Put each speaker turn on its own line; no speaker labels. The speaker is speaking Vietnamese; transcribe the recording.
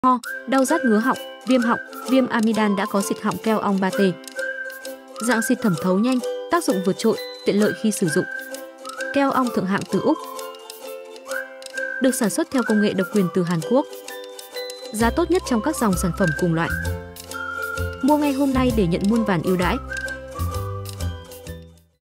ho, đau rát ngứa họng, viêm amidan đã có xịt họng keo ong 3T. Dạng xịt thẩm thấu nhanh, tác dụng vượt trội, tiện lợi khi sử dụng. Keo ong thượng hạng từ Úc. Được sản xuất theo công nghệ độc quyền từ Hàn Quốc. Giá tốt nhất trong các dòng sản phẩm cùng loại. Mua ngay hôm nay để nhận muôn vàn ưu đãi.